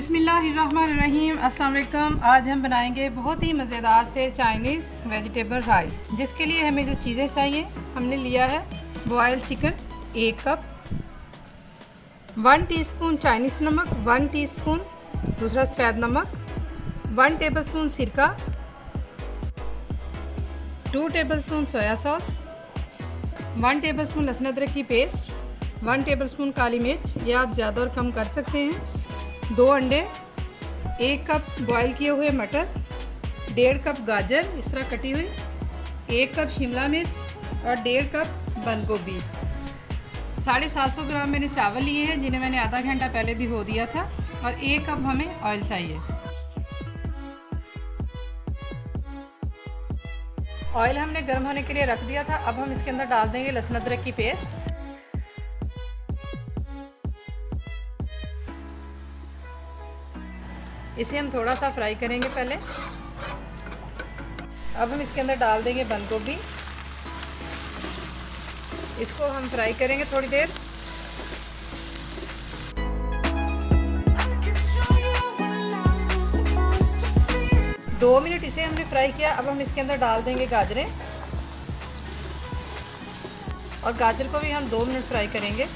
बिस्मिल्लाहिर्रहमानिर्रहीम। अस्सलाम वालेकुम। आज हम बनाएंगे बहुत ही मज़ेदार से चाइनीज़ वेजिटेबल राइस। जिसके लिए हमें जो चीज़ें चाहिए, हमने लिया है boil chicken 1 cup, 1 teaspoon Chinese नमक, 1 टीस्पून दूसरा सफ़ेद नमक, 1 टेबलस्पून सिरका, 2 टेबलस्पून सोया सॉस, 1 टेबलस्पून लहसुन अदरक की पेस्ट, 1 टेबलस्पून काली मिर्च, या आप ज़्यादा और कम कर सकते हैं, 2 अंडे, 1 कप बॉयल किए हुए मटर, 1.5 कप गाजर इस तरह कटी हुई, 1 कप शिमला मिर्च और 1.5 कप बंद गोभी। 750 ग्राम मैंने चावल लिए हैं जिन्हें मैंने आधा घंटा पहले भिगो दिया था, और 1 कप हमें ऑयल चाहिए। ऑयल हमने गर्म होने के लिए रख दिया था। अब हम इसके अंदर डाल देंगे लहसुन अदरक की पेस्ट, इसे हम थोड़ा सा फ्राई करेंगे पहले। अब हम इसके अंदर डाल देंगे बंद गोभी, इसको हम फ्राई करेंगे थोड़ी देर। दो मिनट इसे हमने फ्राई किया। अब हम इसके अंदर डाल देंगे गाजरें, और गाजर को भी हम 2 मिनट फ्राई करेंगे।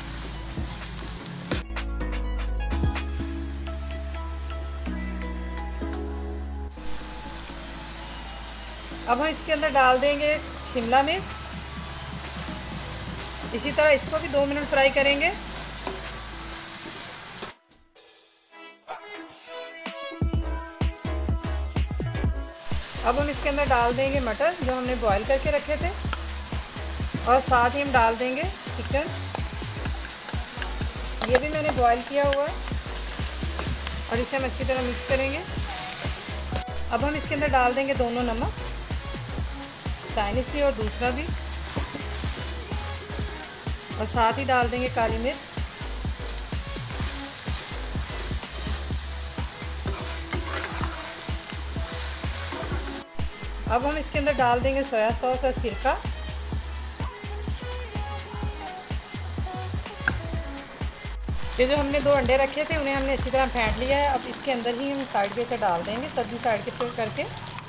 अब हम इसके अंदर डाल देंगे शिमला मिर्च, इसी तरह इसको भी 2 मिनट फ्राई करेंगे। अब हम इसके अंदर डाल देंगे मटर जो हमने बॉईल करके रखे थे, और साथ ही हम डाल देंगे चिकन, ये भी मैंने बॉईल किया हुआ है, और इसे हम अच्छी तरह मिक्स करेंगे। अब हम इसके अंदर डाल देंगे दोनों नमक, चाइनीज़ भी और दूसरा भी, और साथ ही डाल देंगे काली मिर्च। अब हम इसके अंदर डाल देंगे सोया सॉस और सिरका, ये जो हमने 2 अंडे रखे थे उन्हें हमने अच्छी तरह फेंट लिया है। अब इसके अंदर ही हम साइड पे से डाल देंगे, सब्जी साइड के थ्रू करके।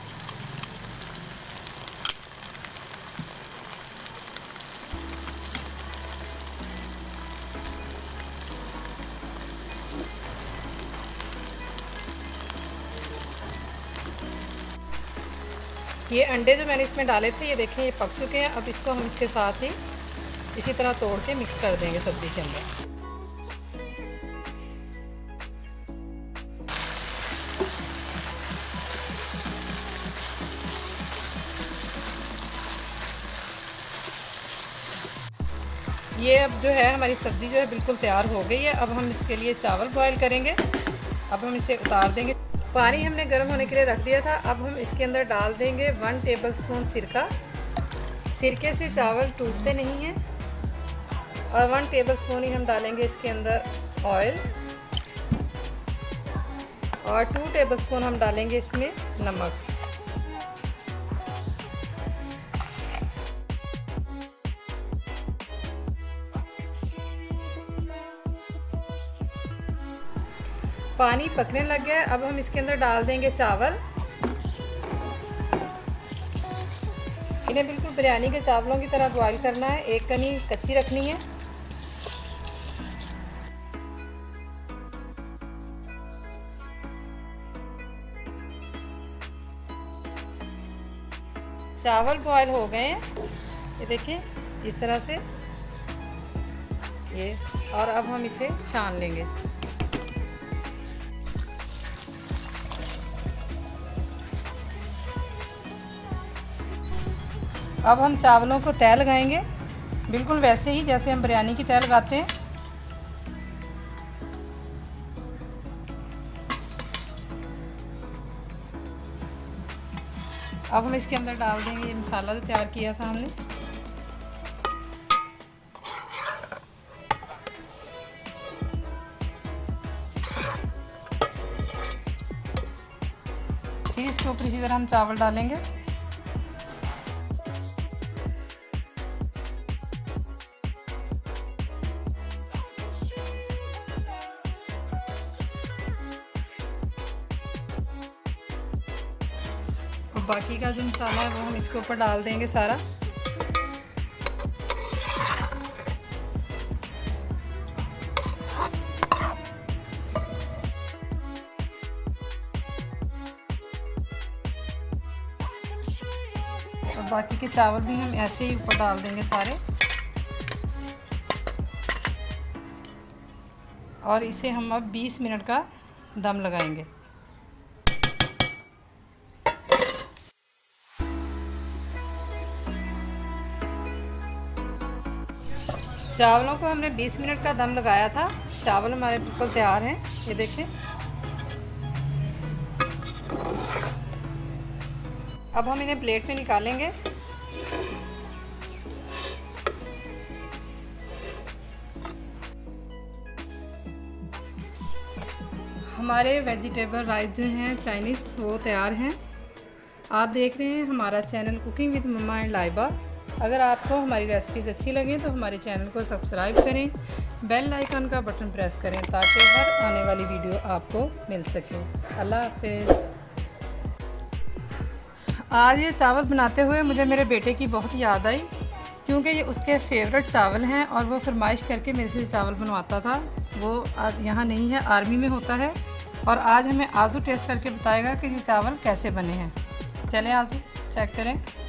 ये अंडे जो मैंने इसमें डाले थे, ये देखें ये पक चुके हैं। अब इसको हम इसके साथ ही इसी तरह तोड़ के मिक्स कर देंगे सब्ज़ी के अंदर। ये अब जो है हमारी सब्ज़ी जो है बिल्कुल तैयार हो गई है। अब हम इसके लिए चावल बॉयल करेंगे। अब हम इसे उतार देंगे। पानी हमने गर्म होने के लिए रख दिया था। अब हम इसके अंदर डाल देंगे 1 टेबलस्पून सिरका, सिरके से चावल टूटते नहीं हैं, और 1 टेबलस्पून ही हम डालेंगे इसके अंदर ऑयल, और 2 टेबलस्पून हम डालेंगे इसमें नमक। पानी पकने लग गया है। अब हम इसके अंदर डाल देंगे चावल, इन्हें बिल्कुल बिरयानी के चावलों की तरह बॉईल करना है, एक कनी कच्ची रखनी है। चावल बॉईल हो गए हैं, ये देखिए इस तरह से ये, और अब हम इसे छान लेंगे। अब हम चावलों को तय लगाएंगे, बिल्कुल वैसे ही जैसे हम बिरयानी की तय लगाते हैं। अब हम इसके अंदर डाल देंगे ये मसाला जो तैयार किया था हमने। फिर इसके ऊपर इसी तरह हम चावल डालेंगे। बाकी का जो मसाला है वो हम इसके ऊपर डाल देंगे सारा। और बाकी के चावल भी हम ऐसे ही ऊपर डाल देंगे सारे, और इसे हम अब 20 मिनट का दम लगाएंगे। चावलों को हमने 20 मिनट का दम लगाया था। चावल हमारे बिल्कुल तैयार हैं, ये देखें। अब हम इन्हें प्लेट में निकालेंगे। हमारे वेजिटेबल राइस जो हैं चाइनीज़ वो तैयार हैं। आप देख रहे हैं हमारा channel cooking with mama and Laiba. अगर आपको हमारी रेसिपीज़ अच्छी लगें तो हमारे चैनल को सब्सक्राइब करें, बेल आइकन का बटन प्रेस करें ताकि हर आने वाली वीडियो आपको मिल सके। अल्लाह हाफिज़। आज ये चावल बनाते हुए मुझे मेरे बेटे की बहुत याद आई, क्योंकि ये उसके फेवरेट चावल हैं और वो फरमाइश करके मेरे से चावल बनवाता था। वो आज यहाँ नहीं है, आर्मी में होता है, और आज हमें आजू टेस्ट करके बताएगा कि ये चावल कैसे बने हैं। चलें आजू चेक करें।